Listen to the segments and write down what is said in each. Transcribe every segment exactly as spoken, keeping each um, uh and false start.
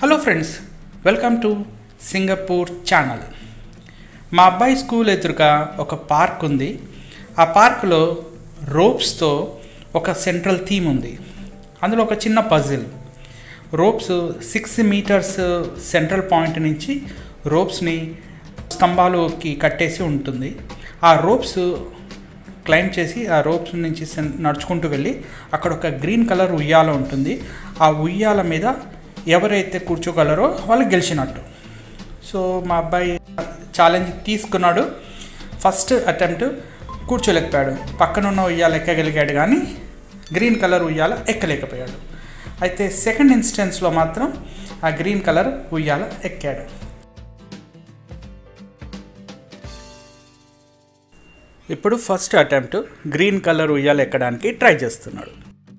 Hello friends, welcome to Singapore channel. మా అబ్బాయి school ఎదురుగా ఒక పార్క్ ఉంది. ఆ పార్క్లో రోప్స్తో ఒక సెంట్రల్ థీమ్ ఉంది. అందులో ఒక చిన్న puzzle. Ropes six meters central point నుంచి రోప్స్ని స్తంభాలుకి కట్టేసి ఉంటుంది. ఆ రోప్స్ క్లైంబ్ చేసి ఆ రోప్స్ నుంచి నడుచుకుంటూ వెళ్ళి అక్కడ ఒక గ్రీన్ కలర్ ఉయ్యాల ఉంటుంది. ఆ ఉయ్యాల మీద ఎవరైతే కూర్చోగలరో వాళ్ళు గెలిచినట్టు. సో మా అబ్బాయి ఛాలెంజ్ తీసుకున్నాడు. ఫస్ట్ అటెంప్ట్ కూర్చోలేకపోయాడు. పక్కన ఉన్న ఉయ్యాల ఎక్కగలిగాడు కానీ గ్రీన్ కలర్ ఉయ్యాల ఎక్కలేకపోయాడు. అయితే సెకండ్ ఇన్స్టెన్స్లో మాత్రం ఆ గ్రీన్ కలర్ ఉయ్యాల ఎక్కాడు. ఇప్పుడు ఫస్ట్ అటెంప్ట్ గ్రీన్ కలర్ ఉయ్యాల ఎక్కడానికి ట్రై చేస్తున్నాడు.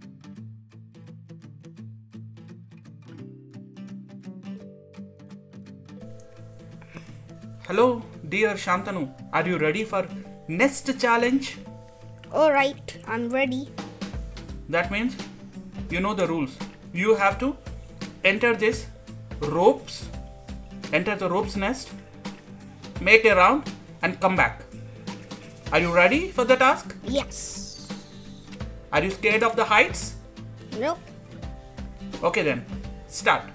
Hello, dear Shantanu. Are you ready for next challenge? All right, I'm ready. That means you know the rules. You have to enter this ropes, enter the ropes nest, make a round and come back. Are you ready for the task? Yes. Are you scared of the heights? Nope. Okay then, start.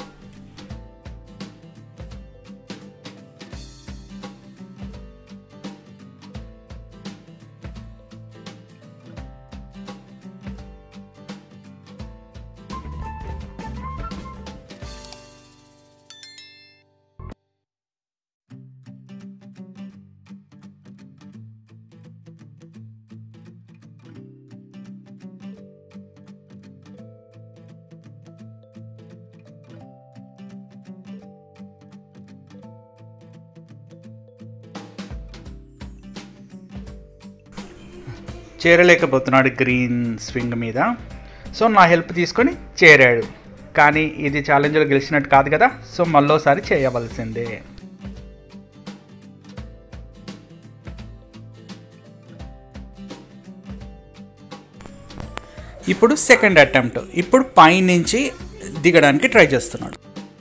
చేరలేకపోతున్నాడు green swing మీద. So నా help తీసుకొని చేరాడు. కానీ ఇది ఛాలెంజ్లో గెలిచినట్టు కాదు కదా. సో మళ్ళోసారి చేయవలసిందే. ఇప్పుడు సెకండ్ అటెంప్ట్. ఇప్పుడు పైనుంచి దిగడానికి ట్రై చేస్తున్నాడు.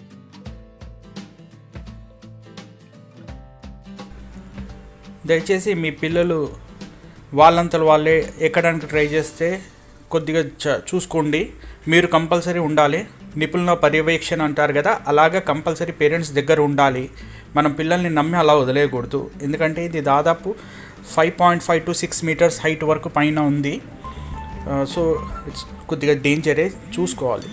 దయచేసి మీ పిల్లలు వాళ్ళంతలో వాళ్ళే ఎక్కడానికి ట్రై చేస్తే కొద్దిగా చ చూసుకోండి. మీరు కంపల్సరీ ఉండాలి. నిపుణుల పర్యవేక్షణ అంటారు కదా, అలాగా కంపల్సరీ పేరెంట్స్ దగ్గర ఉండాలి. మనం పిల్లల్ని నమ్మి అలా వదిలేయకూడదు. ఎందుకంటే ఇది దాదాపు five point five to six meters height వరకు పైన ఉంది. సో ఇట్స్ కొద్దిగా డేంజరే, చూసుకోవాలి.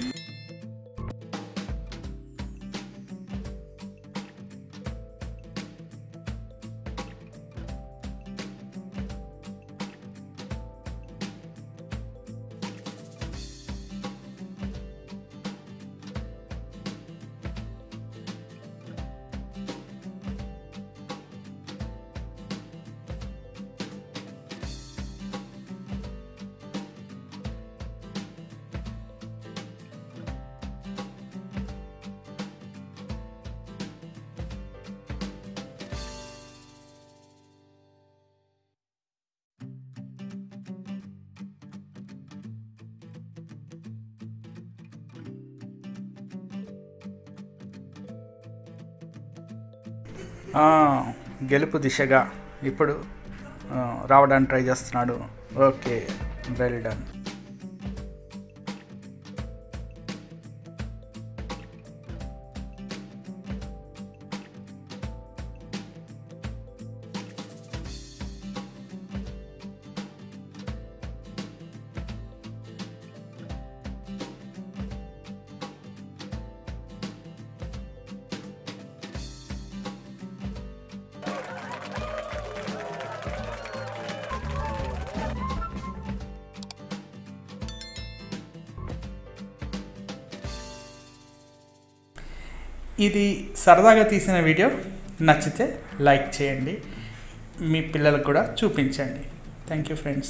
గెలుపు దిశగా ఇప్పుడు రావడానికి ట్రై చేస్తున్నాడు. Okay, well done. ఇది సరదాగా తీసిన వీడియో. నచ్చితే లైక్ చేయండి, మీ పిల్లలకు కూడా చూపించండి. Thank you friends.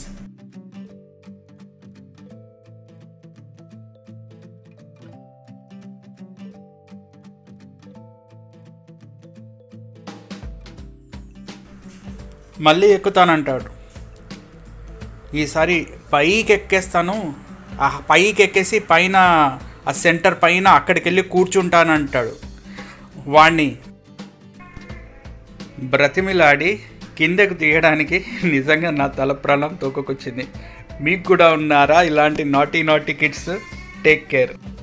మళ్ళీ ఎక్కుతానంటాడు. ఈసారి పైకి ఎక్కేస్తాను, ఆ పైకి ఎక్కేసి పైన ఆ సెంటర్ పైన అక్కడికి వెళ్ళి కూర్చుంటానంటాడు. వాణ్ణి బ్రతిమిలాడి కిందకు తీయడానికి నిజంగా నా తల ప్రాణం తోకొచ్చింది. మీకు కూడా ఉన్నారా ఇలాంటి naughty naughty kids? Take care.